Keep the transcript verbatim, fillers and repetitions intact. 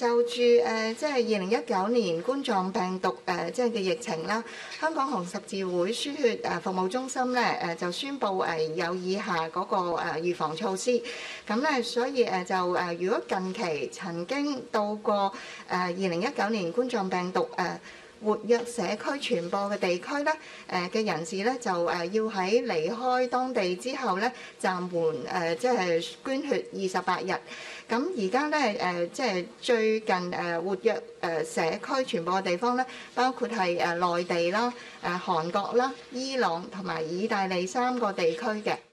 就住誒，即係二零一九年冠狀病毒誒，即係嘅疫情啦。香港紅十字會輸血誒服務中心咧誒，就宣布誒有以下嗰個誒預防措施。咁咧，所以誒就誒，如果近期曾經到過誒二零一九年冠狀病毒誒活躍社區傳播嘅地區咧，誒嘅人士咧就誒要喺離開當地之後咧暫緩誒，即係捐血二十八日。咁而家咧誒，即係最近誒活躍誒社區傳播嘅地方咧，包括係誒內地啦、誒韓國啦、伊朗同埋意大利三個地區嘅。